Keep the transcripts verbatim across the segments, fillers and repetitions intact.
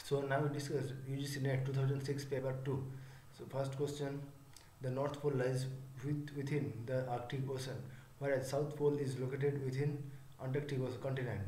So now we discuss U G C NET two thousand six paper two. So first question, the North Pole lies with, within the Arctic Ocean, whereas South Pole is located within Antarctic continent.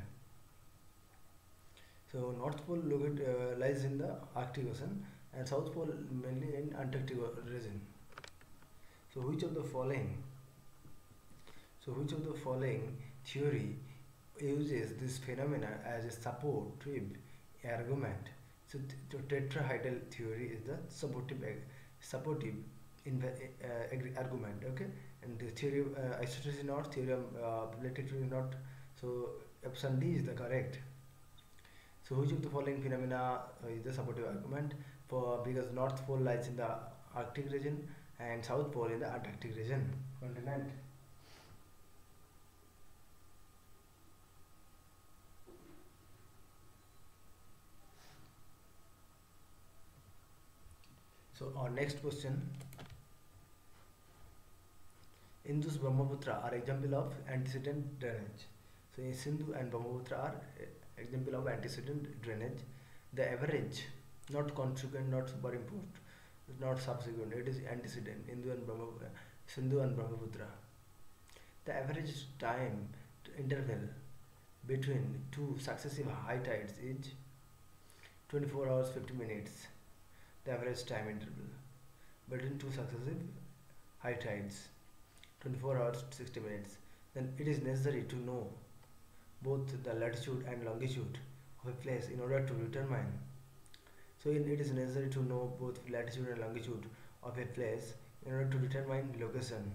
So North Pole located, uh, lies in the Arctic Ocean and South Pole mainly in Antarctic region. So which of the following so which of the following theory uses this phenomena as a supportive argument? So the tetrahedral theory is the supportive supportive in uh, argument. Okay, and the theory of uh, isotropy not theorem uh, relativity not. So option D is the correct. So which of the following phenomena uh, is the supportive argument? For because North Pole lies in the Arctic region and South Pole in the Antarctic region continent. So our next question. Indus Brahmaputra are example of antecedent drainage. So Sindhu and Brahmaputra are example of antecedent drainage. The average, not consequent, not superimposed, not subsequent. It is antecedent. Indus and Brahmaputra, Sindhu and Brahmaputra. The average time interval between two successive high tides is twenty-four hours fifty minutes. The average time interval between two successive high tides, twenty-four hours sixty minutes. Then it is necessary to know both the latitude and longitude of a place in order to determine. So in, it is necessary to know both latitude and longitude of a place in order to determine location.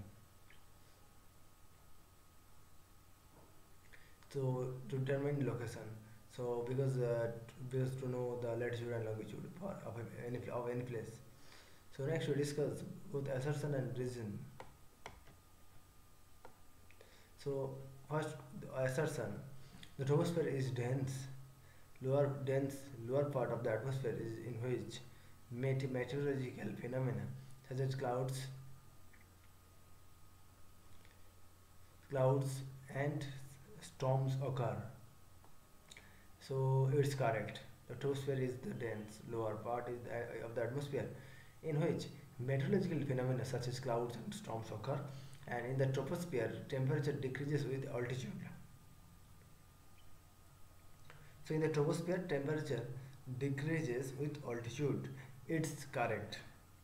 So to determine location. So because uh, because to know the latitude and longitude for, of any of any place. So next we discuss both assertion and reason. So first the assertion, the troposphere is dense. Lower dense lower part of the atmosphere is in which meteorological phenomena such as clouds, clouds and storms occur. So it's correct. The troposphere is the dense lower part is the, of the atmosphere in which meteorological phenomena such as clouds and storms occur, and in the troposphere temperature decreases with altitude. So in the troposphere temperature decreases with altitude. It's correct.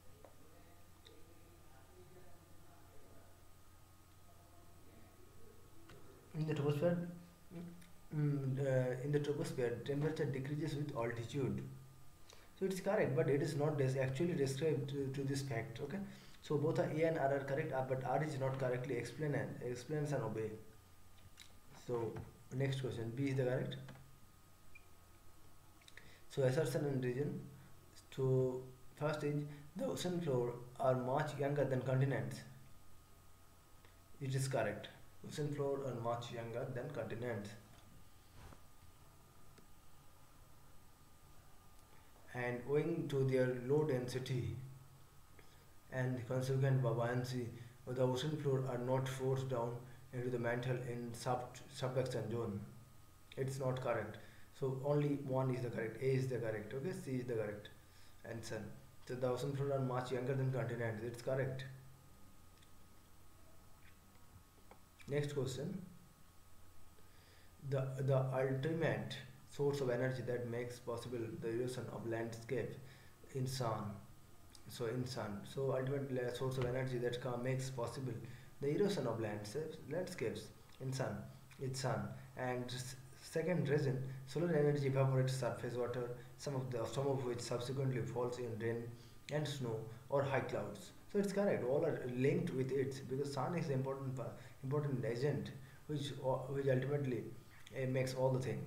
In the troposphere Mm, uh, in the troposphere temperature decreases with altitude. So it's correct, but it is not des actually described to, to this fact. Okay, so both are A and R are correct, uh, but R is not correctly explained and explains and obey. So next question, B is the correct. So assertion and reason. So first is the ocean floor are much younger than continents. It is correct. Ocean floor are much younger than continents. And owing to their low density and consequent buoyancy, the ocean floor are not forced down into the mantle in sub subduction zone. It's not correct. So only one is the correct. A is the correct. Okay, C is the correct answer. So the ocean floor are much younger than continents. It's correct. Next question. The the ultimate source of energy that makes possible the erosion of landscape in sun. So in sun. So ultimate source of energy that makes possible the erosion of landscapes landscapes in sun. It's sun. And second reason, solar energy evaporates surface water, some of the some of which subsequently falls in rain and snow or high clouds. So it's correct. All are linked with it because sun is important important agent which which ultimately uh, makes all the thing.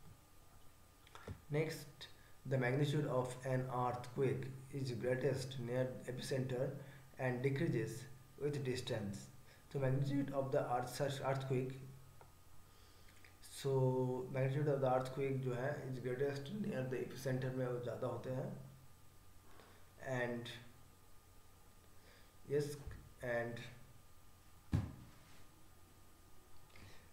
Next, the magnitude of an earthquake is greatest near epicenter and decreases with distance. So magnitude of the earth earthquake so magnitude of the earthquake जो है is greatest near the epicenter में वो ज़्यादा होते हैं and yes and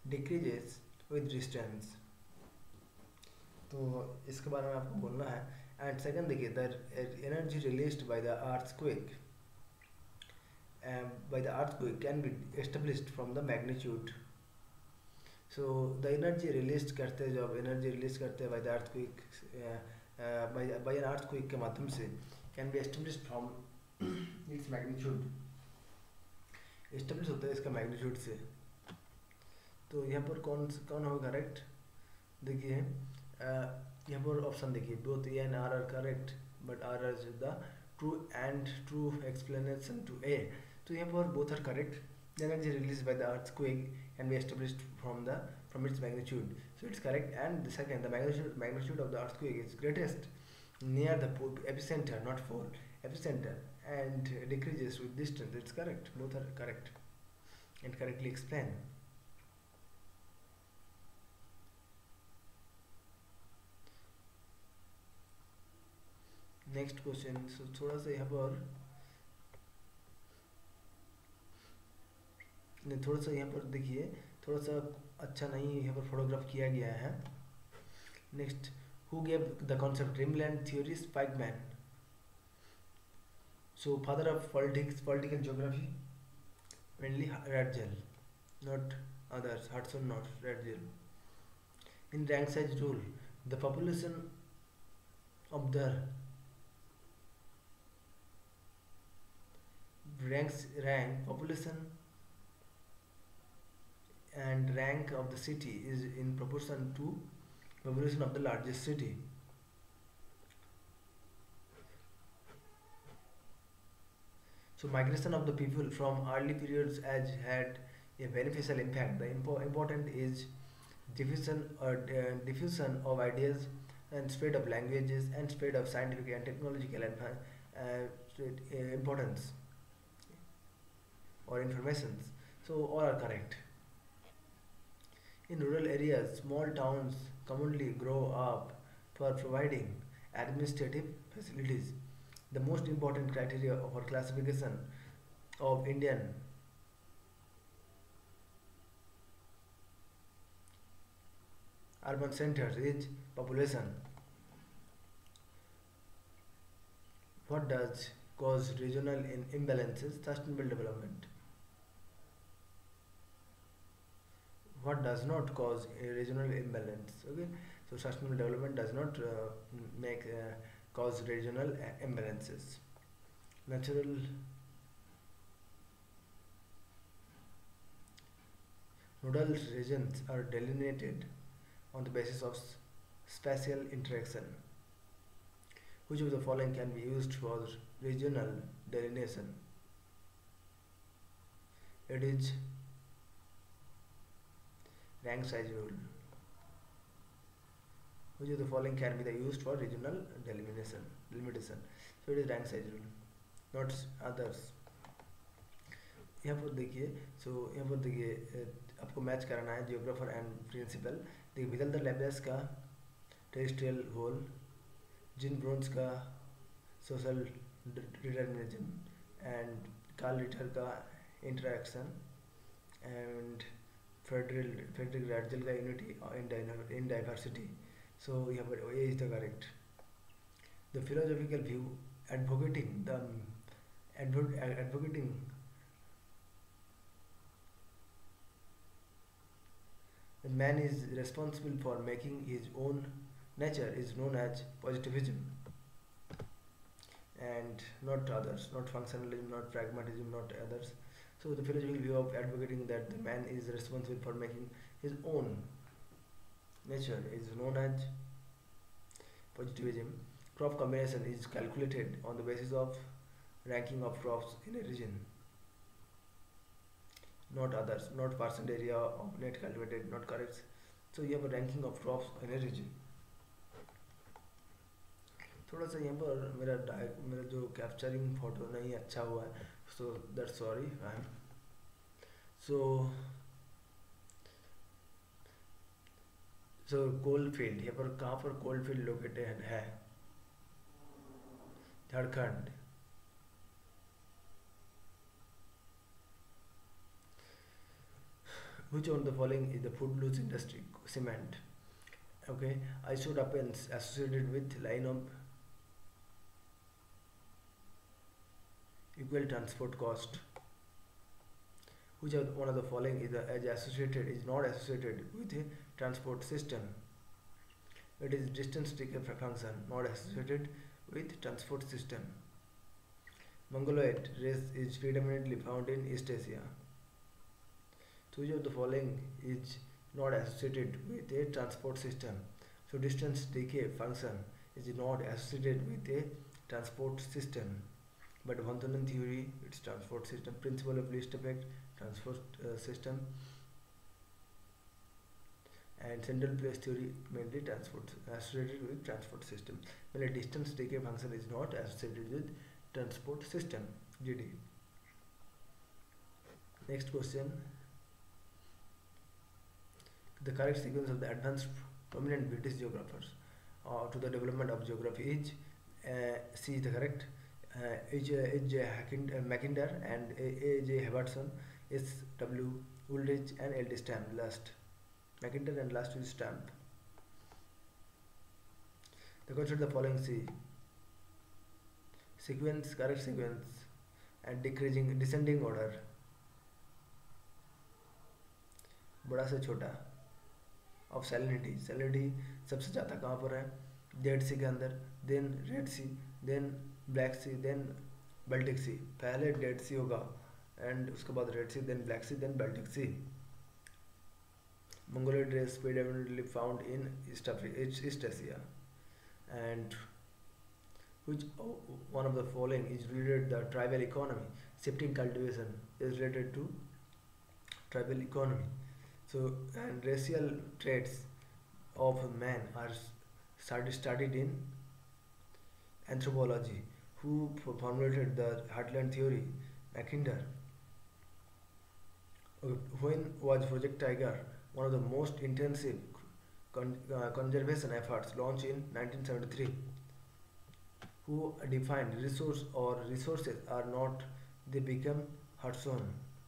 decreases with distance. तो इसके बारे में आपको बोलना है And second देखिए, the uh, energy released by the earthquake um, by the earthquake can be established from the magnitude. So the energy released करते हैं, जब energy release करते हैं by the earthquake uh, uh, by, by an earthquake के माध्यम से can be established from its magnitude, establish होता है इसका magnitude से. तो यहाँ पर कौन कौन होगा करेक्ट? देखिए uh, यहाँ पर ऑप्शन देखिए, both A and R are correct, but R is the true and true explanation to A. तो यहाँ पर both are correct. The energy released by the earthquake can be established from the from its magnitude. So it's correct. And the second, the magnitude magnitude of the earthquake is greatest near the epicenter, not pole, epicenter, and decreases with distance. It's correct. Both are correct and correctly explained. Next question. So थोड़ा सा यहाँ पर नहीं, थोड़ा सा यहाँ पर देखिए, थोड़ा सा अच्छा नहीं यहाँ पर फोटोग्राफ किया गया है. Next, who gave the concept dreamland theory? Spykman. So father of politics political geography? Mainly Ratzel, not others. Hudson, not Ratzel. In rank size rule, the population of the ranks rank population and rank of the city is in proportion to population of the largest city. So migration of the people from early periods has had a beneficial impact. The impo important is diffusion or uh, diffusion of ideas and spread of languages and spread of scientific and technological uh, uh, importance or informations. So all are correct. In rural areas, small towns commonly grow up for providing administrative facilities. The most important criteria for classification of Indian urban centers is population. What does cause regional imbalances? Sustainable development. What does not cause a regional imbalance? Okay, so sustainable development does not uh, make uh, cause regional uh, imbalances. Natural nodal regions are delineated on the basis of spatial interaction. Which of the following can be used for regional delineation? It is rank size rule. Which of the following can be the used for regional delimitation? Delimitation. So it is rank size rule, not others. यहाँ पर देखिए, so यहाँ पर देखिए आपको match कराना है geographer and principal. देखिए विदल द लेबस का टेरेस्ट्रियल होल, जिन ब्रोन्स का social determinism and Karl Ritter का interaction and federal Frederick Ratzel का यूनिटी इन डाइवर्सिटी. सो यहाँ पर A is the correct. The philosophical view advocating the advocating the man is responsible for making his own nature is known as positivism and not others, not functionalism, not pragmatism, not others. So the philosophical view of advocating that the man is responsible for making his own nature is known as positivism. Crop combination is calculated on the basis of ranking of crops in a region, not others, not percent area of net cultivated, not correct. So you have a ranking of crops in a region. थोड़ा सा यहाँ पर मेरा मेरा जो capturing photo नहीं अच्छा हुआ है, so that sorry. I am so so coal field, यहाँ पर कहाँ पर कोल फील्ड लोकेटेड है? Jharkhand. Which one of the following is the footloose industry? Cement. Okay, isodapens associated with line of equal transport cost. Which of one of the following is, the, is associated is not associated with a transport system? It is distance decay function, not associated with transport system. Mongoloid race is predominantly found in East Asia. So which of the following is not associated with a transport system? So distance decay function is not associated with a transport system. But Van Thunen theory, it's transport system. Principle of least effect, transport uh, system. And central place theory, mainly transport associated with transport system. When a distance decay function is not associated with transport system. G D. Next question. The correct sequence of the advanced prominent British geographers uh, to the development of geography is uh, C is the correct. Uh, H. H. uh, Mackinder and A. J. Hewardson, S. W. Woolridge and L. D. Stamp last. Mackinder and last is Stamp. The consider the following C. Sequence, correct sequence and decreasing descending order. बड़ा से छोटा of salinity. Salinity सबसे ज़्यादा कहाँ पर है? Dead सी के अंदर, then Red Sea, then Black Sea, then Baltic Sea. पहले डेड सी होगा and उसके बाद Red Sea, then Black Sea, then Baltic Sea. Mongoloid race predominantly found in East Africa, East Asia. And which one of the following is related to the tribal economy? Shifting cultivation is related to tribal economy. So, and racial traits of man are studied studied in anthropology. Who formulated the heartland theory? Mackinder. When was Project Tiger one of the most intensive con uh, conservation efforts launched in nineteen seventy-three? Who defined resource or resources are not, they become Hudson.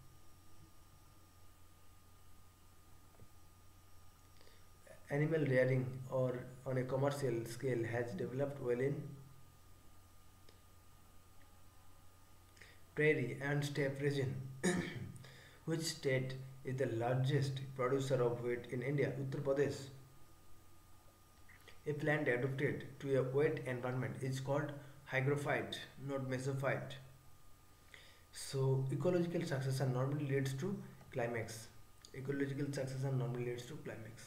Animal rearing or on a commercial scale has developed well in prairie and steppe region. Which state is the largest producer of wheat in India? Uttar Pradesh. A plant adapted to a wet environment is called hygrophyte, not mesophyte. So ecological succession normally leads to climax. Ecological succession normally leads to climax.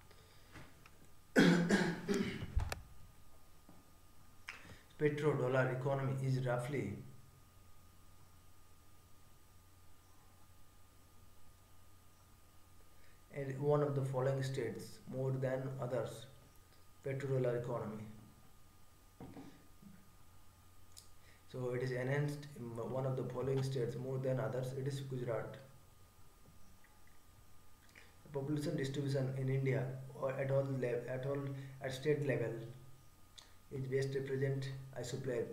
Petrodollar economy is roughly and one of the following states more than others. Petrodollar economy. So it is enhanced in one of the following states more than others. It is Gujarat. Population distribution in India or at all at all at state level is best represent isoplath.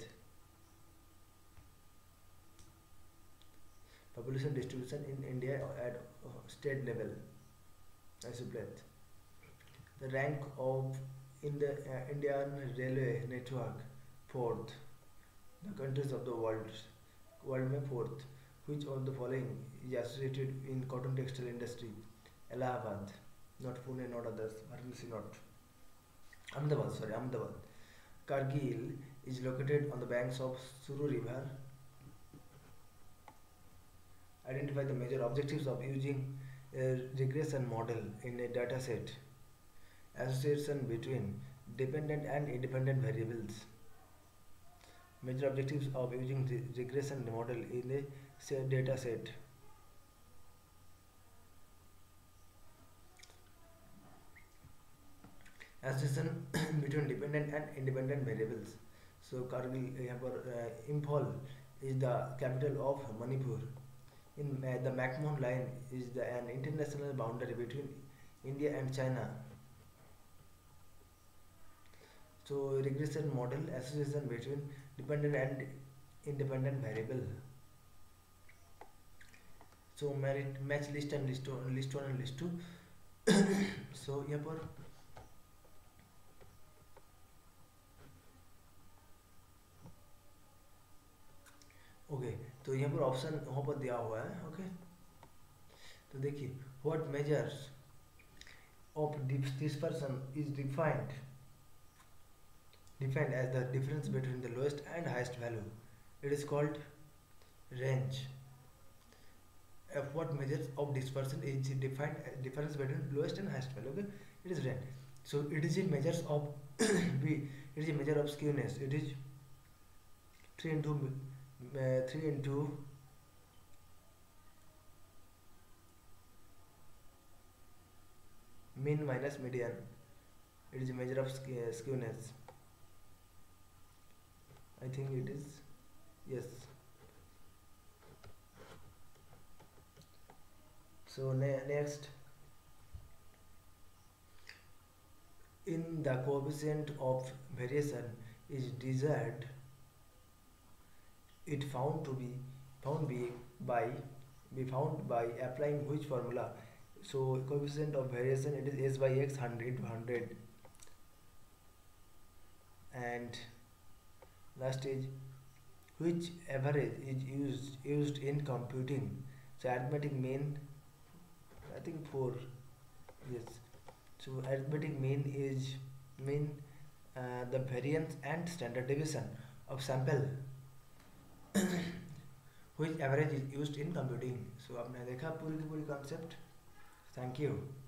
Population distribution in India at state level isoplath. The rank of in the uh, Indian railway network fourth. The countries of the world world में fourth. Which of the following is associated in cotton textile industry? Allahabad, not Pune, not others. Varanasi, not. Ahmedabad, sorry, Ahmedabad. Kargil is located on the banks of Suru River. Identify the major objectives of using a regression model in a data set. Association between dependent and independent variables. Major objectives of using the regression model in a data set. Association between dependent and independent variables. So Kargil, यहाँ पर uh, Imphal is the capital of Manipur. In uh, the McMahon line is the, an international boundary between India and China. So regression model, association between dependent and independent variable. So merit match list and list one, list one and list two. So यहाँ पर okay तो यहाँ पर option वहाँ पर दिया हुआ है, ओके। तो देखिए, what measures of dispersion is defined defined as the difference between the lowest and highest value. It is called range. F what measures of dispersion is defined as difference between lowest and highest value. Okay, it is range. So it is a measures of B. It is a measure of skewness. It is three into uh, three into mean minus median. It is a measure of skewness. I think it is, yes. So ne next, in the coefficient of variation is desired, it found to be found be by be found by applying which formula. So coefficient of variation, it is s by x, one hundred one hundred, and last is which average is used used in computing. So arithmetic mean, I think four, yes. So arithmetic mean is mean uh, the variance and standard deviation of sample which average is used in computing. So आपने देखा पूरी की पूरी concept. Thank you.